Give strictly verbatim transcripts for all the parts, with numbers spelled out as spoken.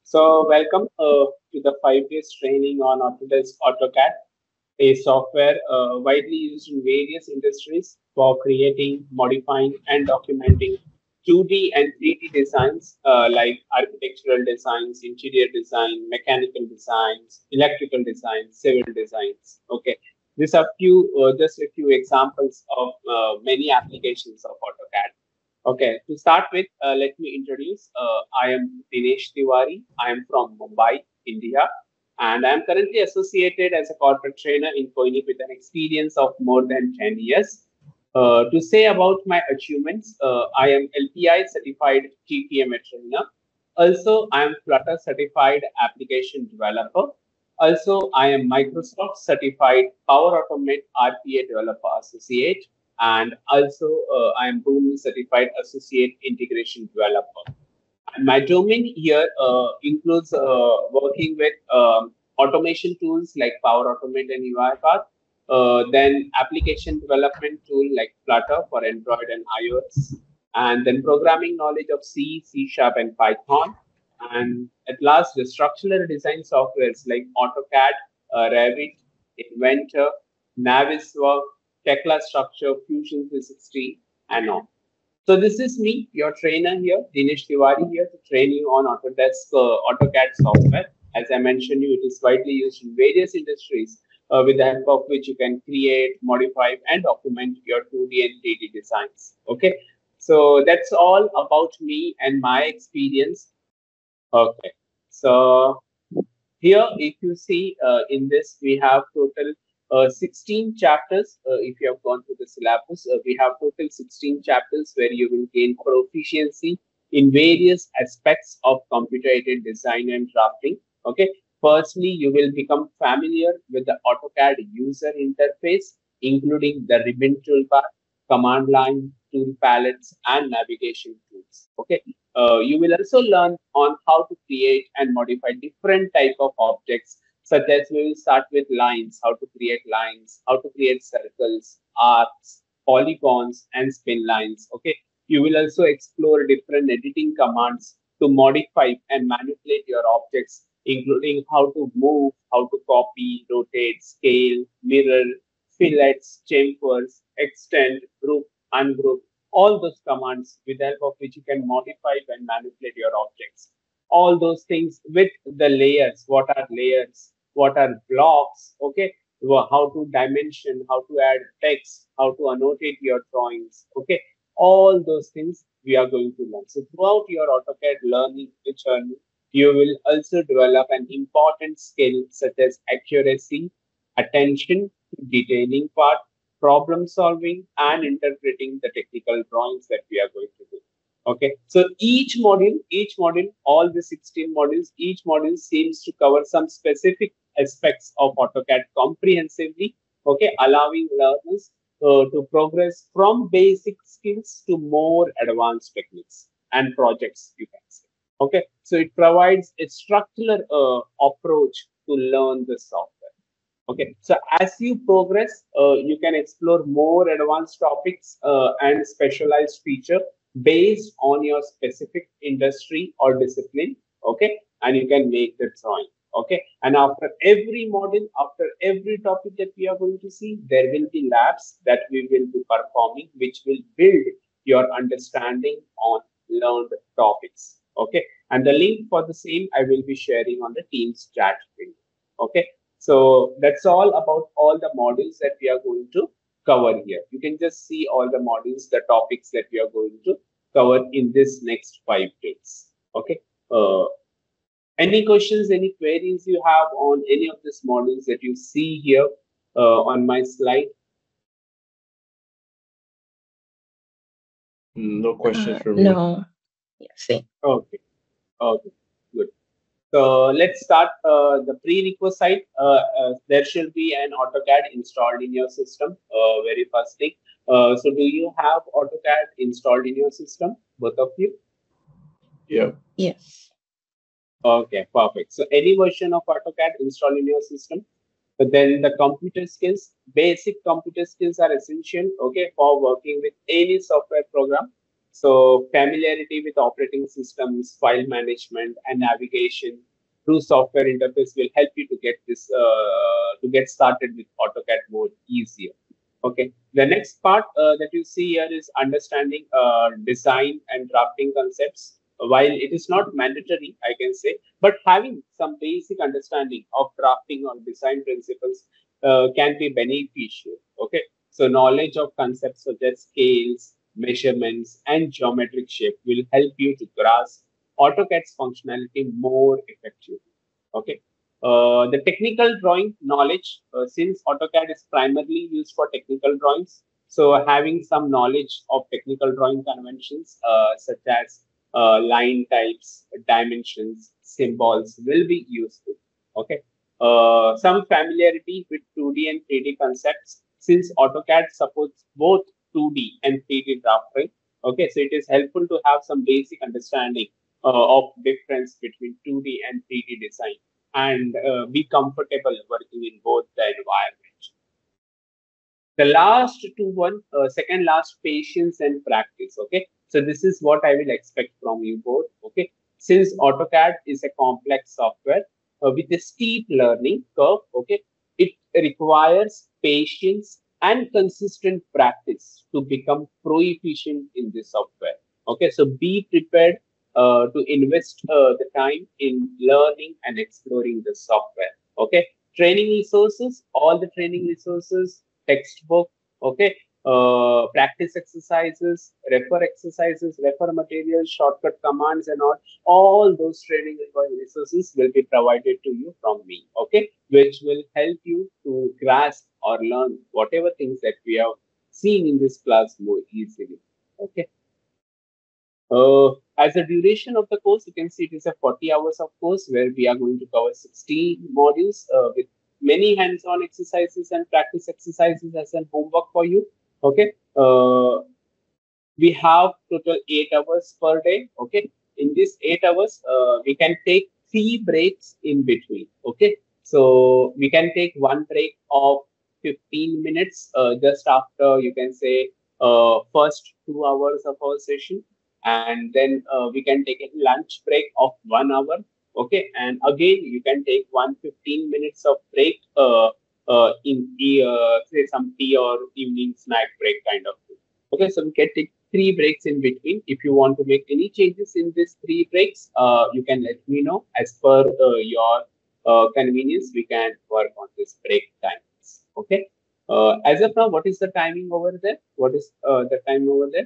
So, welcome uh, to the five days training on Autodesk AutoCAD, a software uh, widely used in various industries for creating, modifying, and documenting two D and three D designs uh, like architectural designs, interior design, mechanical designs, electrical designs, civil designs. Okay, these are few, uh, just a few examples of uh, many applications of AutoCAD. Okay, to start with, uh, let me introduce. Uh, I am Dinesh Tiwari. I am from Mumbai, India, and I am currently associated as a corporate trainer in Koenig with an experience of more than ten years. Uh, to say about my achievements, uh, I am L P I certified T P M trainer. Also, I am Flutter certified application developer. Also, I am Microsoft certified Power Automate R P A developer associate. And also, uh, I am Boomi certified associate integration developer. And my domain here uh, includes uh, working with um, automation tools like Power Automate and UiPath, uh, then application development tool like Flutter for Android and iOS, and then programming knowledge of C, C Sharp, and Python. And at last, the structural design softwares like AutoCAD, uh, Revit, Inventor, Navisworks, Tekla Structure, Fusion three sixty, and all. So this is me, your trainer here, Dinesh Tiwari here to train you on Autodesk uh, AutoCAD software. As I mentioned you, it is widely used in various industries uh, with the help of which you can create, modify, and document your two D and three D designs. Okay, so that's all about me and my experience. Okay, so here, if you see uh, in this, we have total uh, sixteen chapters. Uh, if you have gone through the syllabus, uh, we have total sixteen chapters where you will gain proficiency in various aspects of computer-aided design and drafting. Okay. Firstly, you will become familiar with the AutoCAD user interface, including the ribbon toolbar, command line, tool palettes, and navigation tools. Okay. Uh, you will also learn on how to create and modify different type of objects, such as we will start with lines, how to create lines, how to create circles, arcs, polygons, and spin lines. Okay. You will also explore different editing commands to modify and manipulate your objects, including how to move, how to copy, rotate, scale, mirror, fillets, chamfers, extend, group, ungroup, all those commands with the help of which you can modify and manipulate your objects. All those things with the layers. What are layers? What are blocks? Okay. How to dimension, how to add text, how to annotate your drawings. Okay. All those things we are going to learn. So throughout your AutoCAD learning journey, you will also develop an important skill such as accuracy, attention to detailing part, problem solving, and interpreting the technical drawings that we are going to do. Okay, so each module, each module, all the sixteen modules, each module seems to cover some specific aspects of AutoCAD comprehensively, okay, allowing learners uh, to progress from basic skills to more advanced techniques and projects, you can say. Okay, so it provides a structural uh, approach to learn the software. Okay, so as you progress, uh, you can explore more advanced topics uh, and specialized feature based on your specific industry or discipline. Okay, and you can make the drawing. Okay, and after every module, after every topic that we are going to see, there will be labs that we will be performing, which will build your understanding on learned topics. Okay, and the link for the same I will be sharing on the Teams chat window. Okay. So that's all about all the modules that we are going to cover here. You can just see all the modules, the topics that we are going to cover in this next five days. Okay. Uh, any questions, any queries you have on any of these modules that you see here uh, on my slide? No questions Uh, for me. no. Yeah, see. Okay. Okay. Good. So let's start uh, the prerequisite. Uh, uh, there should be an AutoCAD installed in your system. Uh, very first thing. Uh, so do you have AutoCAD installed in your system, both of you? Yeah. Yes. Okay, perfect. So any version of AutoCAD installed in your system. But then the computer skills, basic computer skills are essential. Okay, for working with any software program. So familiarity with operating systems, file management, and navigation through software interface will help you to get this uh, to get started with AutoCAD more easier. Okay. The next part uh, that you see here is understanding uh, design and drafting concepts. While it is not mandatory, I can say, but having some basic understanding of drafting or design principles uh, can be beneficial. Okay. So knowledge of concepts such as scales, measurements, and geometric shape will help you to grasp AutoCAD's functionality more effectively. Okay. Uh, the technical drawing knowledge, uh, since AutoCAD is primarily used for technical drawings, so having some knowledge of technical drawing conventions, uh, such as uh, line types, dimensions, symbols will be useful. Okay. Uh, some familiarity with two D and three D concepts, since AutoCAD supports both two D and three D drafting. Okay, so it is helpful to have some basic understanding uh, of difference between two D and three D design, and uh, be comfortable working in both the environment. The last two one, uh, second last, patience and practice. Okay, so this is what I will expect from you both. Okay, since AutoCAD is a complex software uh, with a steep learning curve, okay, it requires patience and consistent practice to become proficient in this software. Okay, so be prepared uh, to invest uh, the time in learning and exploring the software. Okay, training resources, all the training resources, textbook, okay, uh, practice exercises, refer exercises, refer materials, shortcut commands, and all. All those training resources will be provided to you from me, okay, which will help you to grasp or learn whatever things that we have seen in this class more easily. Okay. Uh, as the duration of the course, you can see it is a forty hours of course where we are going to cover sixteen modules uh, with many hands-on exercises and practice exercises as a homework for you. Okay. Uh, we have total eight hours per day. Okay. In these eight hours, uh, we can take three breaks in between. Okay. So we can take one break of fifteen minutes uh, just after, you can say, uh, first two hours of our session. And then uh, we can take a lunch break of one hour. Okay. And again, you can take one fifteen minutes of break uh, uh, in the, uh, say, some tea or evening snack break kind of thing. Okay, so we can take three breaks in between. If you want to make any changes in these three breaks, uh, you can let me know. As per uh, your uh, convenience, we can work on this break times. Okay. Uh, as of now, what is the timing over there? What is uh, the time over there?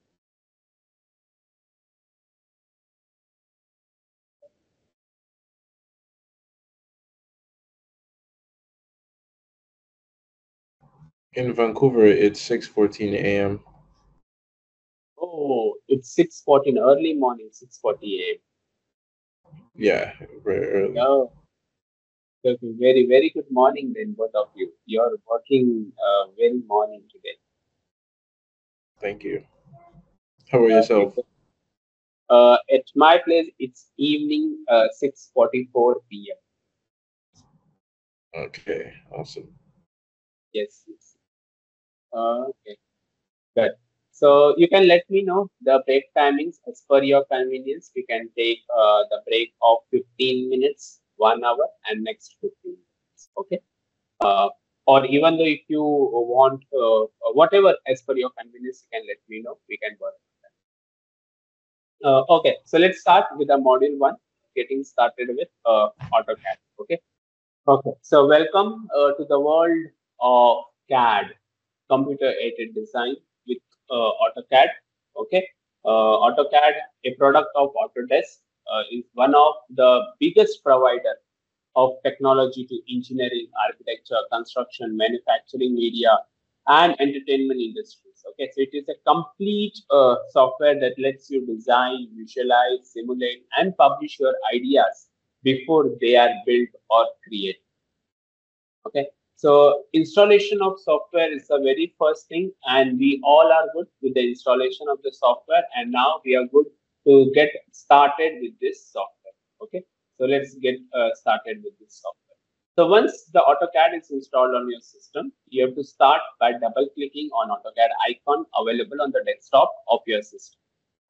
In Vancouver, it's six fourteen a m. Oh, it's six fourteen, early morning, six forty a m. Yeah, very early. Oh, okay, very, very good morning then, both of you. You're working uh, very morning today. Thank you. How about Uh, yourself? Uh, at my place, it's evening, uh, six forty-four p m. Okay, awesome. Yes, yes. Uh, okay, good. So you can let me know the break timings as per your convenience. We can take uh, the break of fifteen minutes, one hour, and next fifteen minutes. Okay. Uh, or even though if you want uh, whatever as per your convenience, you can let me know. We can work. Uh, okay, so let's start with the module one. Getting started with uh, AutoCAD. Okay. Okay, so welcome uh, to the world of C A D, computer-aided design with uh, AutoCAD. Okay, uh, AutoCAD, a product of Autodesk, uh, is one of the biggest provider of technology to engineering, architecture, construction, manufacturing, media, and entertainment industries. Okay, so it is a complete uh, software that lets you design, visualize, simulate, and publish your ideas before they are built or created. Okay, so installation of software is the very first thing, and we all are good with the installation of the software, and now we are good to get started with this software. Okay, so let's get uh, started with this software. So once the AutoCAD is installed on your system, you have to start by double clicking on AutoCAD icon available on the desktop of your system.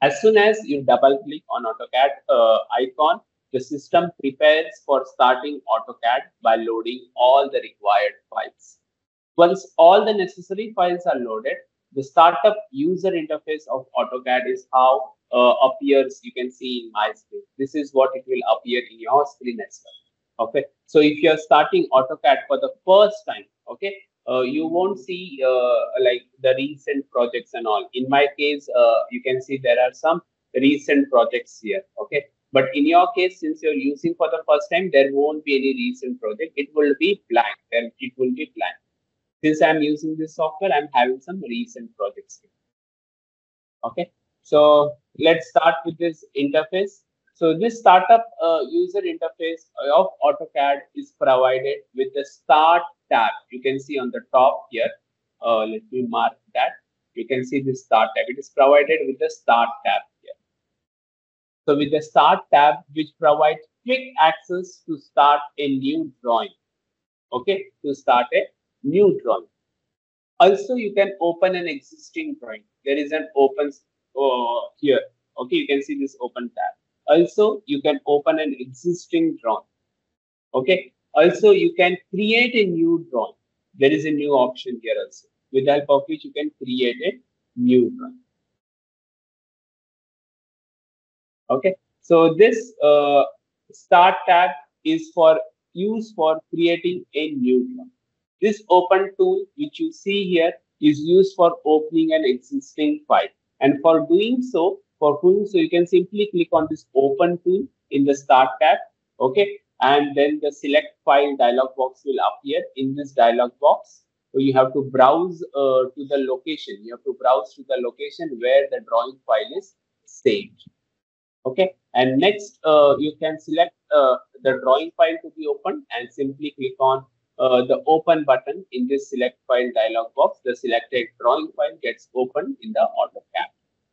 As soon as you double click on AutoCAD uh, icon, the system prepares for starting AutoCAD by loading all the required files. Once all the necessary files are loaded, the startup user interface of AutoCAD is how uh, appears. You can see in my screen. This is what it will appear in your screen as well. Okay. So if you are starting AutoCAD for the first time, okay, uh, you won't see uh, like the recent projects and all. In my case, uh, you can see there are some recent projects here. Okay. But in your case, since you're using for the first time, there won't be any recent project. It will be blank. Then it will be blank. Since I'm using this software, I'm having some recent projects here. Okay, so let's start with this interface. So this startup uh, user interface of AutoCAD is provided with the Start tab. You can see on the top here. Uh, let me mark that. You can see the Start tab. It is provided with the Start tab here. So with the Start tab, which provides quick access to start a new drawing. Okay, to start a new drawing. Also, you can open an existing drawing. There is an open uh, here. Okay, you can see this open tab. Also, you can open an existing drawing. Okay. Also, you can create a new drawing. There is a new option here also, with the help of which you can create a new drawing. Okay. So this uh, start tab is for use for creating a new drawing. This open tool, which you see here, is used for opening an existing file. And for doing so, for doing so, you can simply click on this open tool in the start tab. Okay. And then the select file dialog box will appear. In this dialog box, so you have to browse uh, to the location. You have to browse to the location where the drawing file is saved. Okay. And next, uh, you can select uh, the drawing file to be opened and simply click on Uh, the open button in this select file dialog box. The selected drawing file gets opened in the AutoCAD.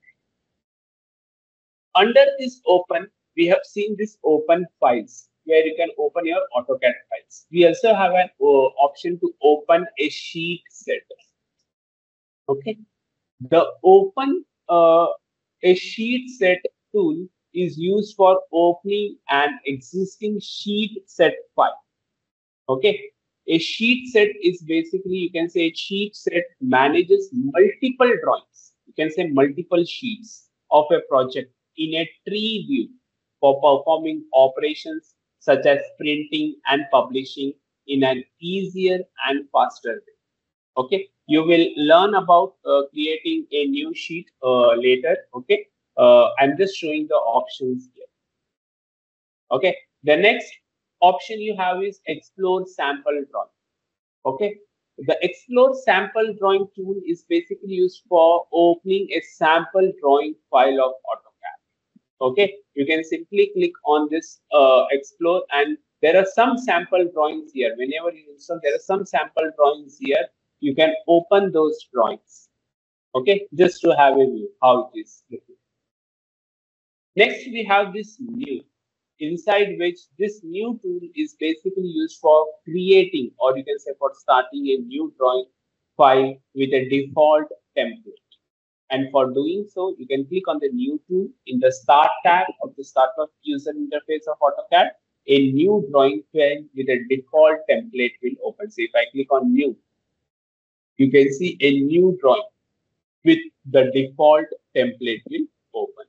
Under this open, we have seen this open files where you can open your AutoCAD files. We also have an uh, option to open a sheet set. Okay, the open uh, a sheet set tool is used for opening an existing sheet set file. Okay. A sheet set is basically, you can say, a sheet set manages multiple drawings. You can say multiple sheets of a project in a tree view for performing operations such as printing and publishing in an easier and faster way. Okay, you will learn about uh, creating a new sheet uh, later. Okay, uh, I'm just showing the options here. Okay, the next option you have is explore sample drawing. Okay, the explore sample drawing tool is basically used for opening a sample drawing file of AutoCAD. Okay, you can simply click on this uh, explore, and there are some sample drawings here. Whenever you install, there are some sample drawings here. You can open those drawings. Okay, just to have a view how it is looking. Next, we have this new, inside which this new tool is basically used for creating, or you can say for starting a new drawing file with a default template. And for doing so, you can click on the new tool in the start tab of the startup user interface of AutoCAD. A new drawing file with a default template will open. So if I click on new, you can see a new drawing with the default template will open.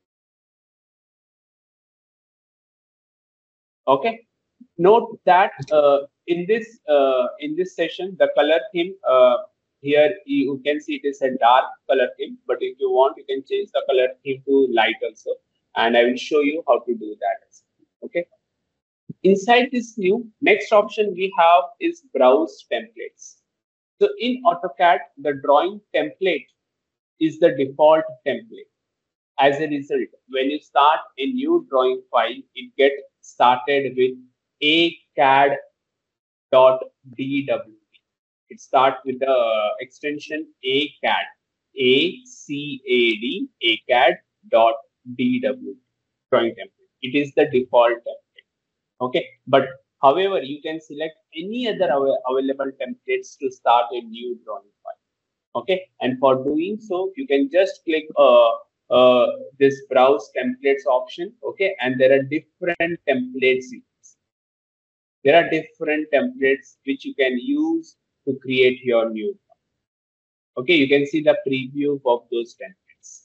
Okay. Note that uh, in this uh, in this session, the color theme uh, here you can see it is a dark color theme. But if you want, you can change the color theme to light also, and I will show you how to do that. Okay. Inside this new, next option we have is browse templates. So in AutoCAD, the drawing template is the default template. As a result, when you start a new drawing file, it gets started with A C A D dot D W T. It starts with the uh, extension A C A D, A C A D, A C A D dot D W T, drawing template. It is the default template. Okay, but however, you can select any other av available templates to start a new drawing file. Okay, and for doing so, you can just click uh, uh, this browse templates option. Okay, and there are different templates. There are different templates which you can use to create your new. Okay, you can see the preview of those templates.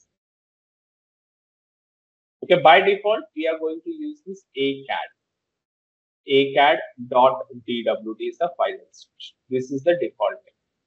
Okay, by default, we are going to use this AutoCAD. AutoCAD.dwd is the file extension. This is the default.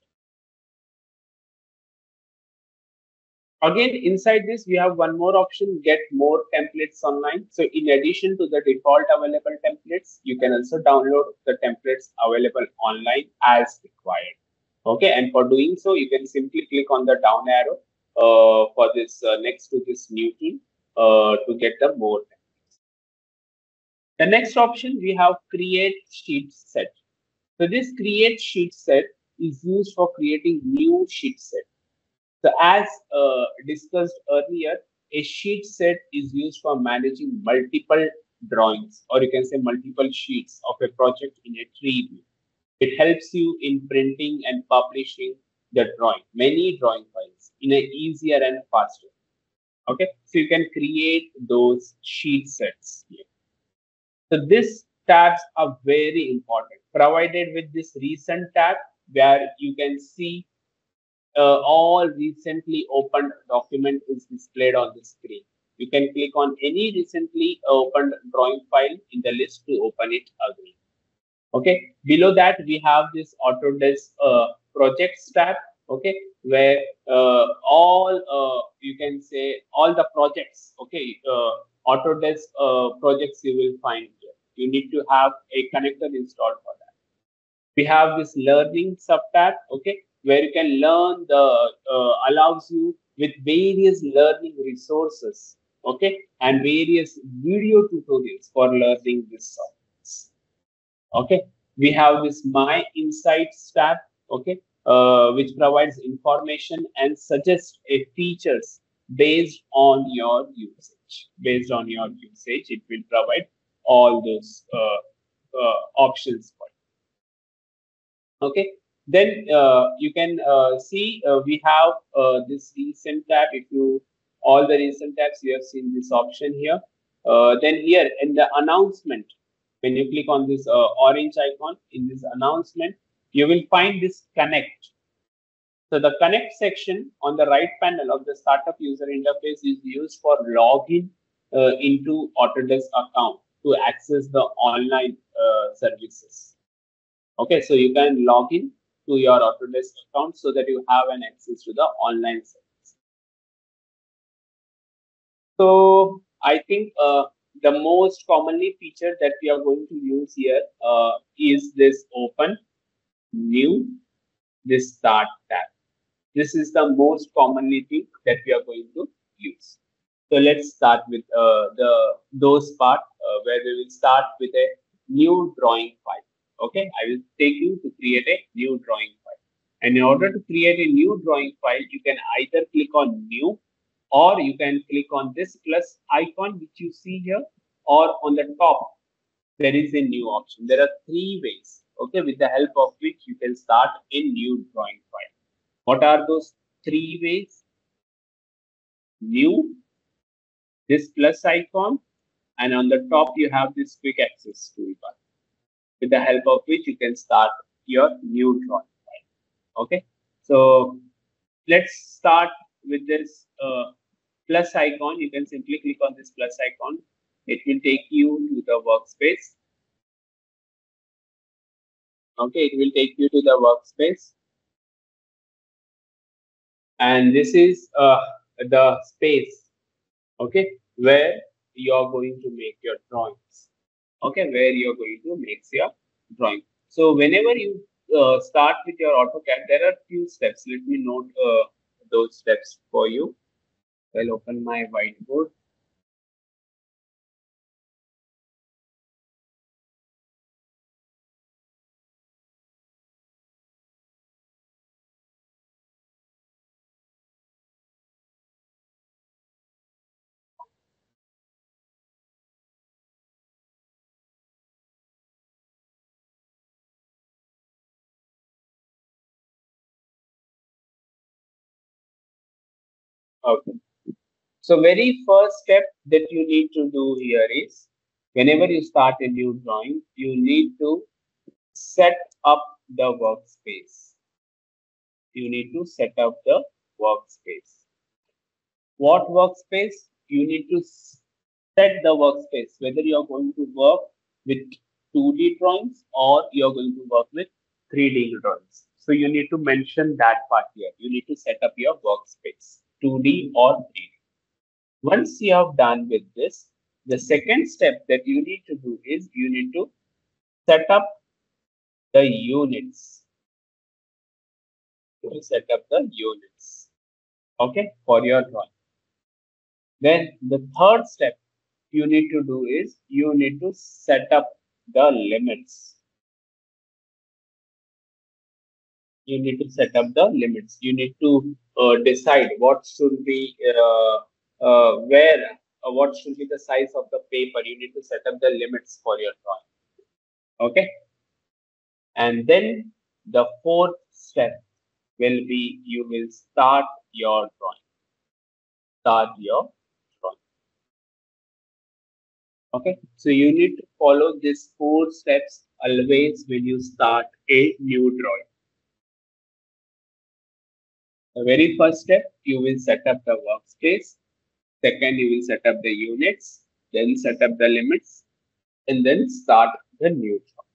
Again, inside this, we have one more option, get more templates online. So in addition to the default available templates, you can also download the templates available online as required. Okay, and for doing so, you can simply click on the down arrow uh, for this uh, next to this new tool uh, to get the more templates. The next option, we have create sheet set. So this create sheet set is used for creating new sheet set. So as uh, discussed earlier, a sheet set is used for managing multiple drawings, or you can say multiple sheets of a project in a tree view. It helps you in printing and publishing the drawing, many drawing files in a easier and faster. Okay, so you can create those sheet sets here. So these tabs are very important, provided with this recent tab where you can see uh, all recently opened document is displayed on the screen. You can click on any recently opened drawing file in the list to open it again. Okay, below that we have this Autodesk uh, projects tab. Okay, where uh, all uh, you can say all the projects. Okay, uh, Autodesk uh, projects you will find here. You need to have a connector installed for that. We have this learning sub tab. Okay, where you can learn the uh, allows you with various learning resources. Okay, and various video tutorials for learning this software. Okay, we have this my insights tab. Okay, uh, which provides information and suggests a features based on your usage. Based on your usage, it will provide all those uh, uh, options for you. Okay, then uh, you can uh, see uh, we have uh, this recent tab. If you all the recent tabs, you have seen this option here. Uh, then here in the announcement, when you click on this uh, orange icon in this announcement, you will find this connect. So the connect section on the right panel of the startup user interface is used for login uh, into Autodesk account to access the online uh, services. Okay, so you can log in to your Autodesk account so that you have an access to the online service. So I think uh, the most commonly feature that we are going to use here uh, is this open, new, this start tab. This is the most commonly thing that we are going to use. So let's start with uh, the those part uh, where we will start with a new drawing file. Okay, I will take you to create a new drawing file. And in order to create a new drawing file, you can either click on new, or you can click on this plus icon which you see here, or on the top there is a new option. There are three ways, okay, with the help of which you can start a new drawing file. What are those three ways? New, this plus icon, and on the top you have this quick access toolbar, with the help of which you can start your new drawing file. Okay, so let's start with this uh, plus icon. You can simply click on this plus icon. It will take you to the workspace. Okay, it will take you to the workspace. And this is uh, the space, okay, where you are going to make your drawings. Okay, where you are going to make your drawing. So whenever you uh, start with your AutoCAD, there are few steps. Let me note uh, those steps for you. I'll open my whiteboard. Okay. So very first step that you need to do here is whenever you start a new drawing, you need to set up the workspace. You need to set up the workspace. What workspace? You need to set the workspace, whether you're going to work with two D drawings or you're going to work with three D drawings. So you need to mention that part here. You need to set up your workspace, two D or three D. Once you have done with this, the second step that you need to do is you need to set up the units. You set up the units, okay, for your drawing. Then the third step you need to do is you need to set up the limits. You need to set up the limits. You need to uh, decide what should be uh, uh, where, uh, what should be the size of the paper. You need to set up the limits for your drawing. Okay. And then the fourth step will be you will start your drawing. Start your drawing. Okay. So you need to follow these four steps always when you start a new drawing. The very first step, you will set up the workspace. Second, you will set up the units, then set up the limits, and then start the new drawing.